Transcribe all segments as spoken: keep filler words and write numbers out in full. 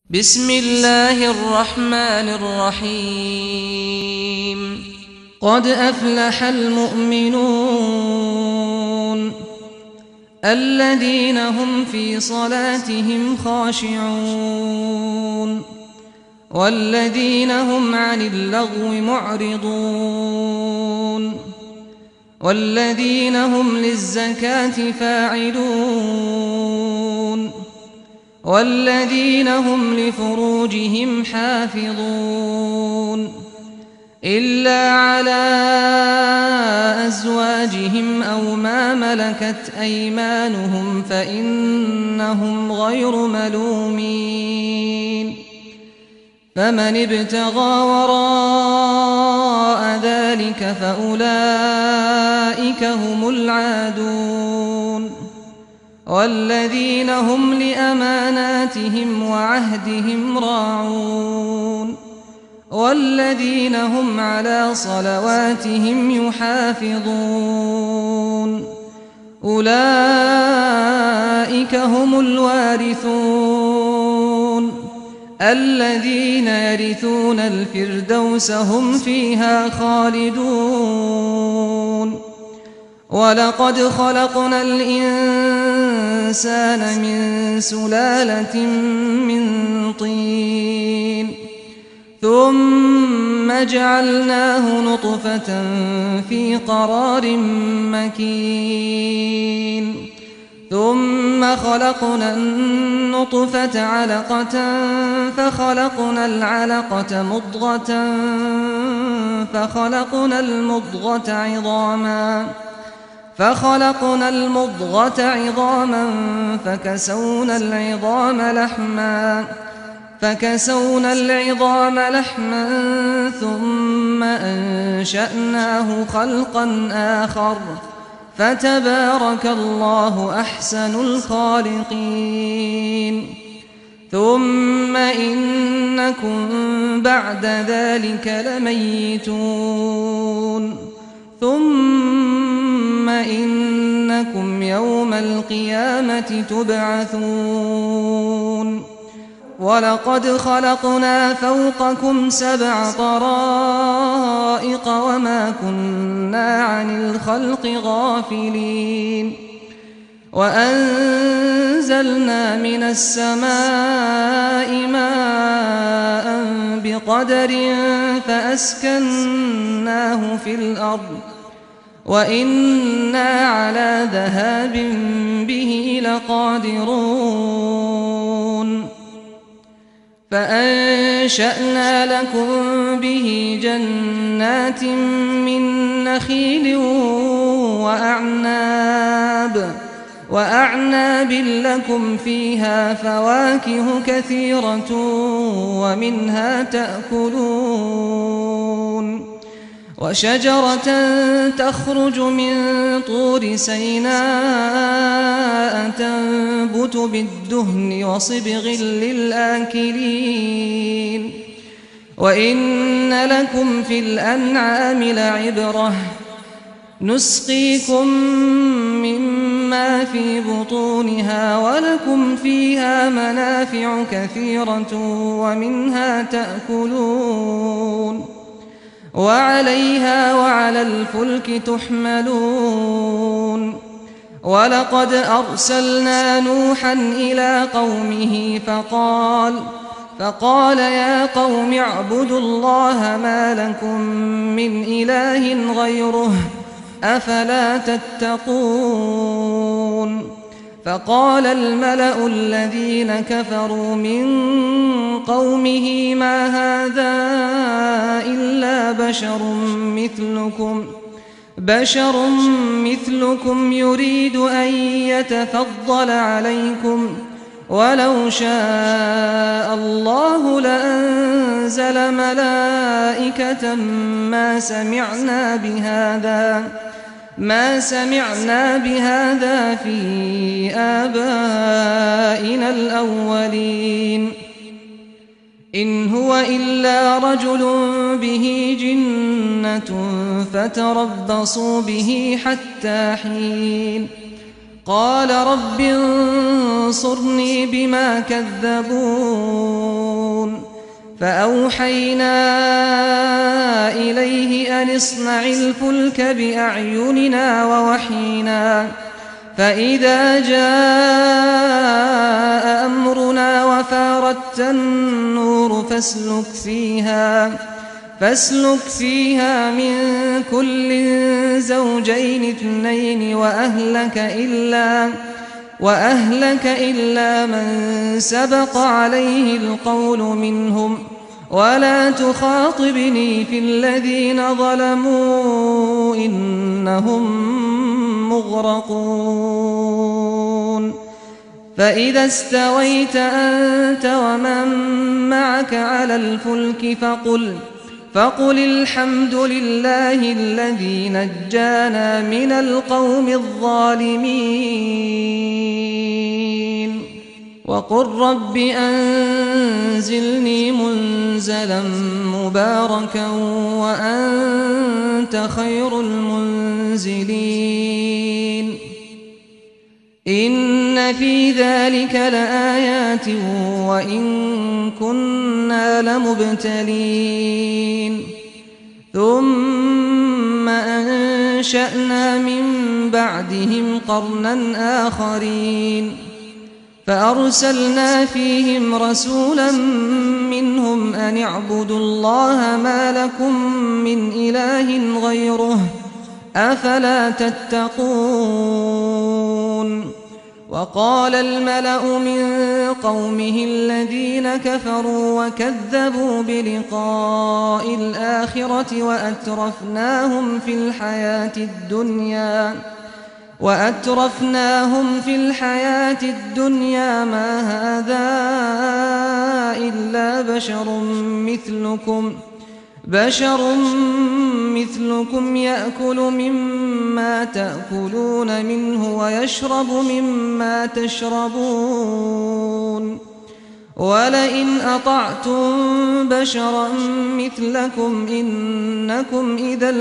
بسم الله الرحمن الرحيم قد أفلح المؤمنون الذين هم في صلاتهم خاشعون والذين هم عن اللغو معرضون والذين هم للزكاة فاعلون والذين هم لفروجهم حافظون إلا على أزواجهم أو ما ملكت أيمانهم فإنهم غير ملومين فمن ابتغى وراء ذلك فأولئك هم العادون والذين هم لأماناتهم وعهدهم راعون والذين هم على صلواتهم يحافظون أولئك هم الوارثون الذين يرثون الفردوس هم فيها خالدون ولقد خلقنا الإنسان من سلالة من طين ثم جعلناه نطفة في قرار مكين ثم خلقنا النطفة علقة فخلقنا العلقة مضغة فخلقنا المضغة عظاما فخلقنا المضغة عظاما فكسونا العظام لحما فكسونا العظام لحما ثم أنشأناه خلقا آخر فتبارك الله أحسن الخالقين ثم إنكم بعد ذلك لميتون ثم إنكم يوم القيامة تبعثون ولقد خلقنا فوقكم سبع طرائق وما كنا عن الخلق غافلين وأنزلنا من السماء ماء بقدر فأسكناه في الأرض وإنا على ذهاب به لقادرون فأنشأنا لكم به جنات من نخيل وأعناب وأعناب لكم فيها فواكه كثيرة ومنها تأكلون وشجرة تخرج من طور سيناء تنبت بالدهن وصبغ للآكلين وإن لكم في الأنعام لعبرة نسقيكم مما في بطونها ولكم فيها منافع كثيرة ومنها تأكلون وعليها وعلى الفلك تحملون ولقد أرسلنا نوحا إلى قومه فقال فقال يا قوم اعبدوا الله ما لكم من إله غيره أفلا تتقون فقال الملأ الذين كفروا من قومه ما هذا إلا بشر مثلكم بشر مثلكم يريد أن يتفضل عليكم ولو شاء الله لأنزل ملائكة ما سمعنا بهذا ما سمعنا بهذا في آبائنا الأولين إن هو إلا رجل به جنة فتربصوا به حتى حين قال رب انصرني بما كذبون فأوحينا إليه أن اصنع الفلك بأعيننا ووحينا فإذا جاء أمرنا وفاردت النور فاسلك فيها فاسلك فيها من كل زوجين اثنين وأهلك إلا وأهلك إلا من سبق عليه القول منهم ولا تخاطبني في الذين ظلموا إنهم مغرقون فإذا استويت أنت ومن معك على الفلك فقل فقل الحمد لله الذي نجانا من القوم الظالمين وقل رب أنزلني منزلا مباركا وأنت خير المنزلين إن في ذلك لآيات وإن كنا لمبتلين ثم أنشأنا من بعدهم قرنا آخرين فأرسلنا فيهم رسولا منهم أن اعبدوا الله ما لكم من إله غيره أفلا تتقون وقال الملأ من قومه الذين كفروا وكذبوا بلقاء الآخرة وأترفناهم في الحياة الدنيا وأترفناهم في الحياة الدنيا ما هذا إلا بشر مثلكم بشر مثلكم يأكل مما تأكلون منه ويشرب مما تشربون ولئن أطعتم بشرا مثلكم إنكم إذا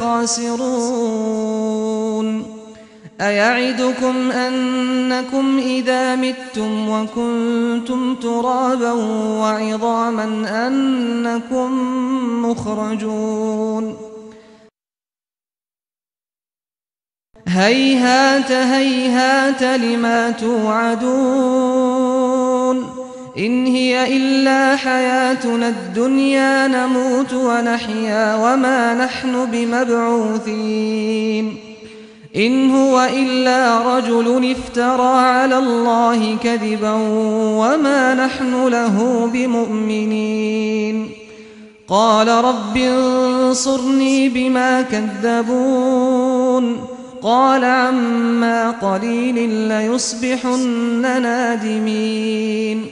لخاسرون أيعدكم أنكم إذا متم وكنتم ترابا وعظاما أنكم مخرجون هيهات هيهات لما توعدون إن هي إلا حياتنا الدنيا نموت ونحيا وما نحن بمبعوثين إن هو إلا رجل افترى على الله كذبا وما نحن له بمؤمنين قال رب انصرني بما كذبون قال عما قليل ليصبحن نادمين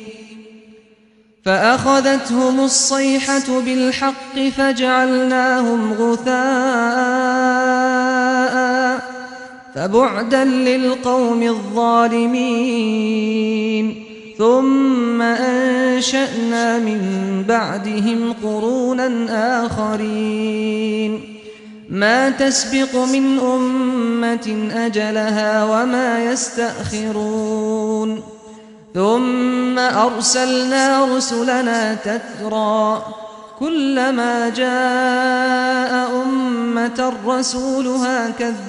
فأخذتهم الصيحة بالحق فجعلناهم غثاء فبعدا للقوم الظالمين ثم أنشأنا من بعدهم قرونا آخرين ما تسبق من أمة أجلها وما يستأخرون ثم أرسلنا رسلنا تترى كلما جاء أمة رسولها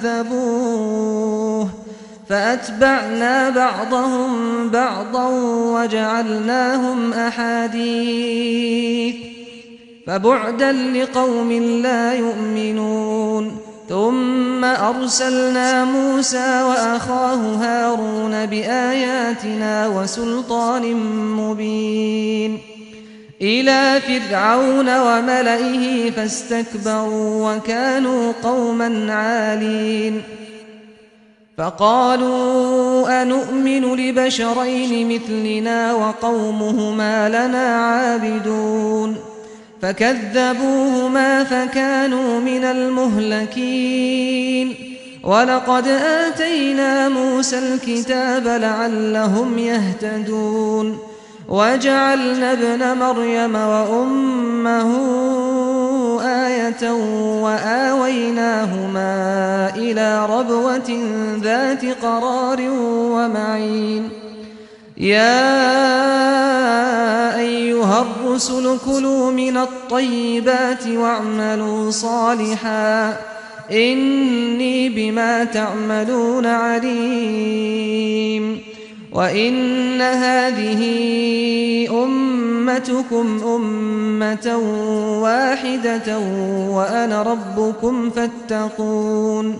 كذبوه فأتبعنا بعضهم بعضا وجعلناهم أحاديث فبعدا لقوم لا يؤمنون ثم أرسلنا موسى وأخاه هارون بآياتنا وسلطان مبين إلى فرعون وملئه فاستكبروا وكانوا قوما عالين فقالوا أنؤمن لبشرين مثلنا وقومهما لنا عابدون فكذبوهما فكانوا من المهلكين ولقد آتينا موسى الكتاب لعلهم يهتدون وجعلنا ابن مريم وأمه آية فاكهة وآويناهما إلى ربوة ذات قرار ومعين يا أيها الرسل كلوا من الطيبات واعملوا صالحا إني بما تعملون عليم وإن هذه أمتكم أمة واحدة وأنا ربكم فاتقون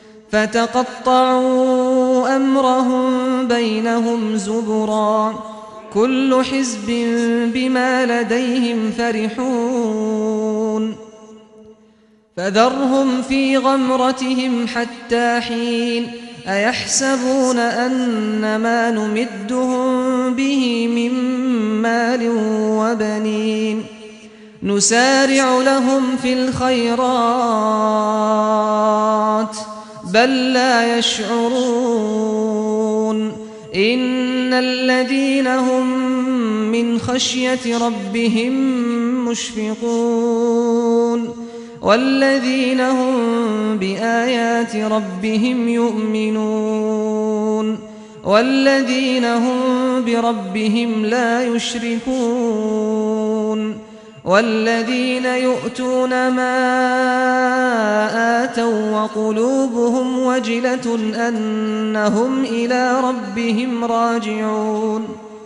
فتقطعوا أمرهم بينهم زبرا كل حزب بما لديهم فرحون فذرهم في غمرتهم حتى حين أيحسبون أن ما نمدهم به من مال وبنين نسارع لهم في الخيرات بل لا يشعرون إن الذين هم من خشية ربهم مشفقون والذين هم بآيات ربهم يؤمنون والذين هم بربهم لا يشركون والذين يؤتون ما آتوا وقلوبهم وجلة أنهم إلى ربهم راجعون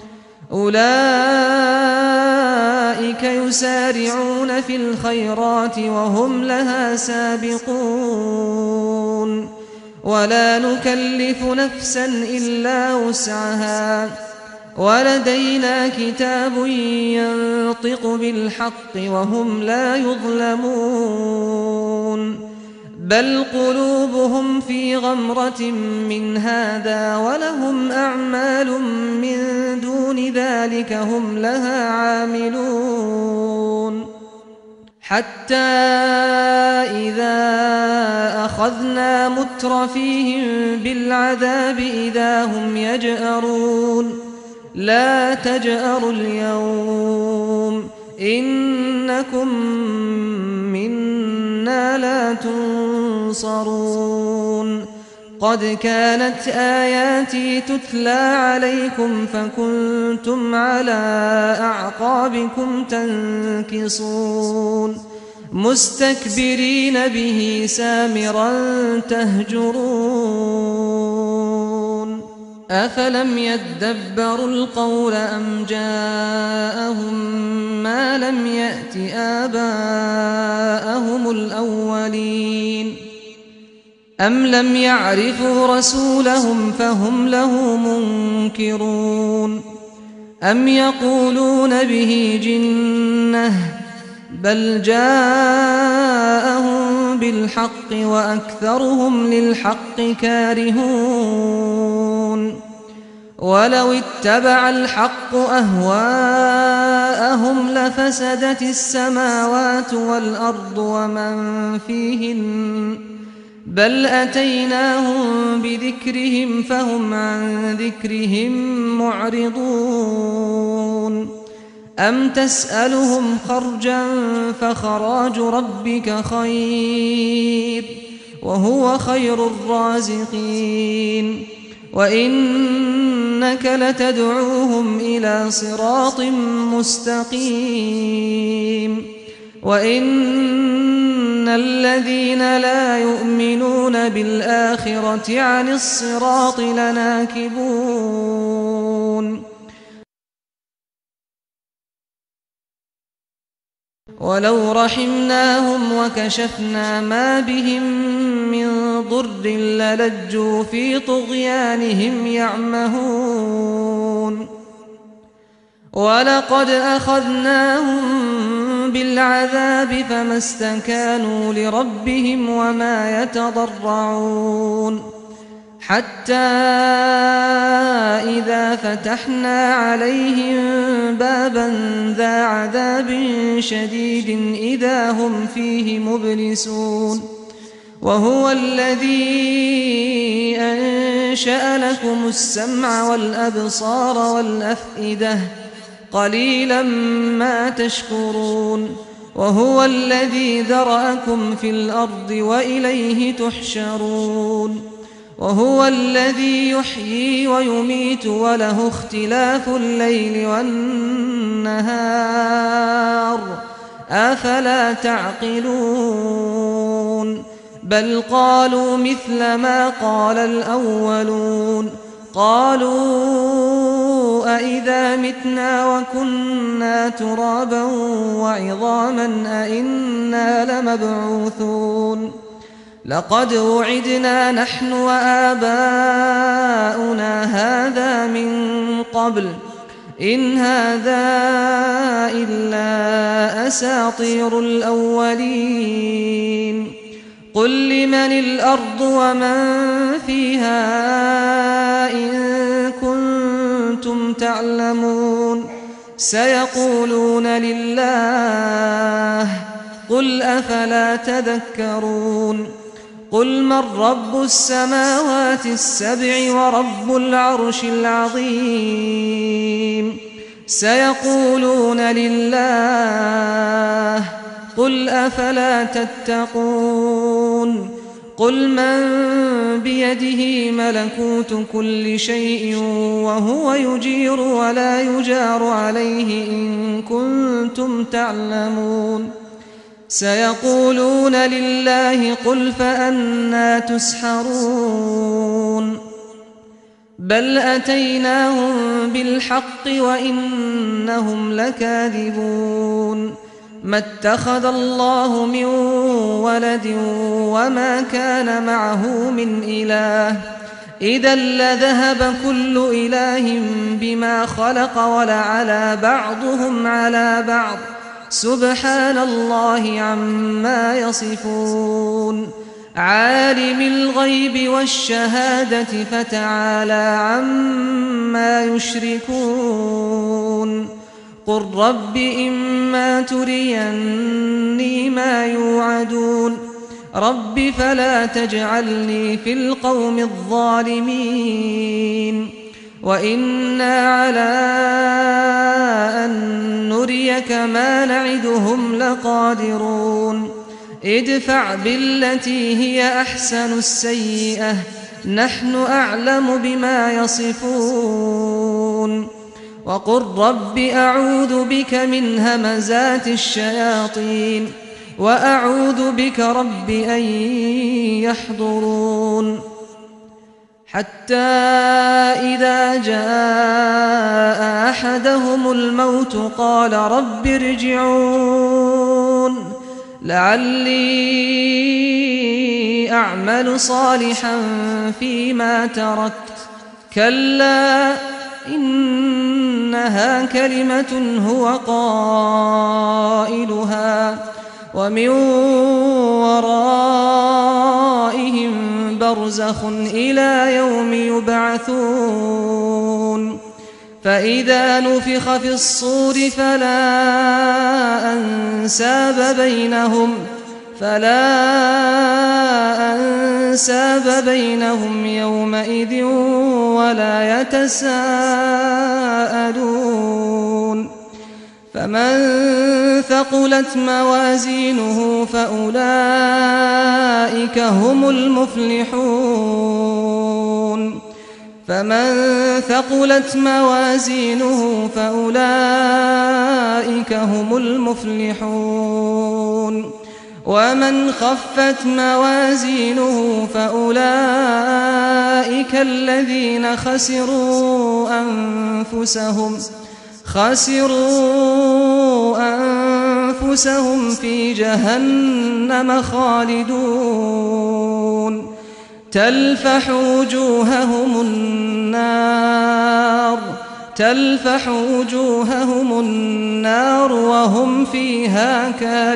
أولئك يسارعون في الخيرات وهم لها سابقون ولا نكلف نفسا إلا وسعها ولدينا كتاب ينطق بالحق وهم لا يظلمون بل قلوبهم في غمرة من هذا ولهم أعمال من دون ذلك هم لها عاملون حتى إذا أخذنا مترفيهم بالعذاب إذا هم يجأرون لا تجأروا اليوم إنكم منا لا تنصرون قد كانت آياتي تتلى عليكم فكنتم على أعقابكم تنكصون مستكبرين به سامرا تهجرون أفلم يدبروا القول أم جاءهم ما لم يأت آباءهم الأولين أم لم يعرفوا رسولهم فهم له منكرون أم يقولون به جنة بل جاءهم بالحق وأكثرهم للحق كارهون ولو اتبع الحق أهواءهم لفسدت السماوات والأرض ومن فيهن بل أتيناهم بذكرهم فهم عن ذكرهم معرضون أم تسألهم خرجا فخراج ربك خير وهو خير الرازقين وإنك لتدعوهم إلى صراط مستقيم وإن الذين لا يؤمنون بالآخرة عن الصراط لناكبون ولو رحمناهم وكشفنا ما بهم من ضر للجوا في طغيانهم يعمهون ولقد أخذناهم بالعذاب فما استكانوا لربهم وما يتضرعون حتى إذا فتحنا عليهم بابا ذا عذاب شديد إذا هم فيه مبلسون وهو الذي أنشأ لكم السمع والأبصار والأفئدة قليلا ما تشكرون وهو الذي ذرأكم في الأرض وإليه تحشرون وهو الذي يحيي ويميت وله اختلاف الليل والنهار أفلا تعقلون بل قالوا مثل ما قال الأولون قالوا أئذا متنا وكنا ترابا وعظاما أئنا لمبعوثون لقد وعدنا نحن وآباؤنا هذا من قبل إن هذا إلا أساطير الأولين قل لمن الأرض ومن فيها إن كنتم تعلمون سيقولون لله قل أفلا تذكرون قل من رب السماوات السبع ورب العرش العظيم سيقولون لله قل أفلا تتقون قل من بيده ملكوت كل شيء وهو يجير ولا يجار عليه إن كنتم تعلمون سيقولون لله قل فأنى تسحرون بل أتيناهم بالحق وإنهم لكاذبون ما اتخذ الله من ولد وما كان معه من إله إذا لذهب كل إله بما خلق ولعلى بعضهم على بعض سبحان الله عما يصفون عالم الغيب والشهادة فتعالى عما يشركون قل رب إما تريني ما يوعدون رب فلا تجعلني في القوم الظالمين وإنا على أن نريك ما نعدهم لقادرون ادفع بالتي هي أحسن السيئة نحن أعلم بما يصفون وقل رب أعوذ بك من همزات الشياطين وأعوذ بك رب أن يحضرون حتى إذا جاء أحدهم الموت قال رب ارجعون لعلي أعمل صالحا فيما تركت كلا إنها كلمة هو قائلها ومن ورائهم برزخ إلى يوم يبعثون فإذا نفخ في الصور فلا أنساب بينهم فلا أنساب بينهم يومئذ ولا يتساءلون فمن ثقلت موازينه فأولئك هم المفلحون فمن ثقلت موازينه فأولئك هم المفلحون ومن خفت موازينه فأولئك الذين خسروا أنفسهم خسروا أنفسهم في جهنم خالدون تلفح وجوههم النار تلفح وجوههم النار وهم فيها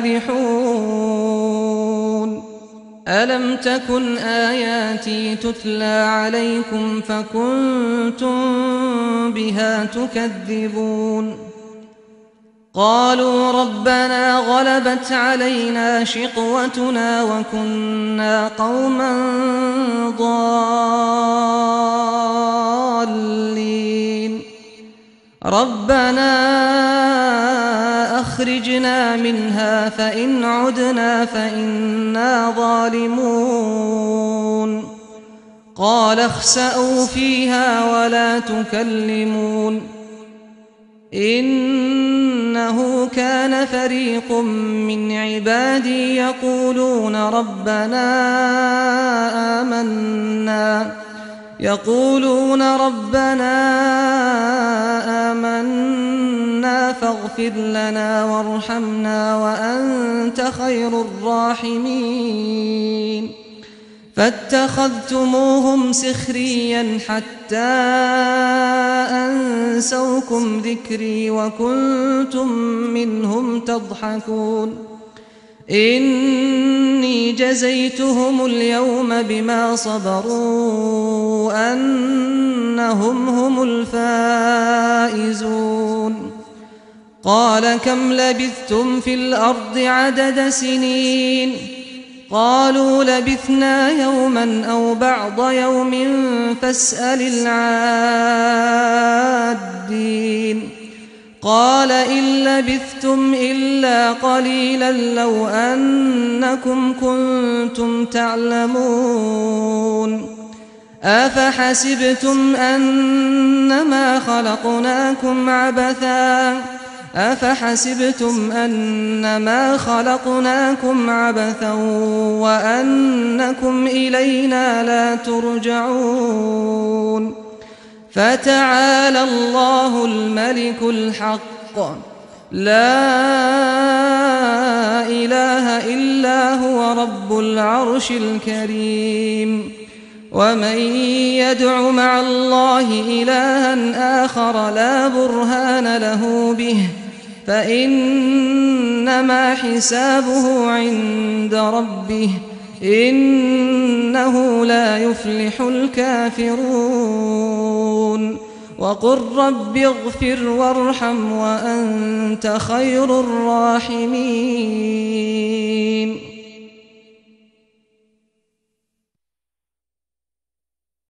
كالحون ألم تكن آياتي تتلى عليكم فكنتم بها تكذبون قالوا ربنا غلبت علينا شقوتنا وكنا قوما ضالين ربنا أخرجنا منها فإن عدنا فإنا ظالمون قال اخسأوا فيها ولا تكلمون إنه كان فريق من عبادي يقولون ربنا آمنا يقولون ربنا آمنا فاغفر لنا وارحمنا وأنت خير الراحمين فاتخذتموهم سخريا حتى أنسوكم ذكري وكنتم منهم تضحكون إني جزيتهم اليوم بما صبروا أنهم هم الفائزون قال كم لبثتم في الأرض عدد سنين قالوا لبثنا يوما أو بعض يوم فاسأل العادين قال إن لبثتم إلا قليلا لو أنكم كنتم تعلمون أفحسبتم أنما خلقناكم عبثا أفحسبتم أنما خلقناكم عبثا وأنكم إلينا لا ترجعون فتعالى الله الملك الحق لا إله إلا هو رب العرش الكريم ومن يدع مع الله إلها آخر لا برهان له به فإنما حسابه عند ربه إنه لا يفلح الكافرون وقل رب اغفر وارحم وأنت خير الراحمين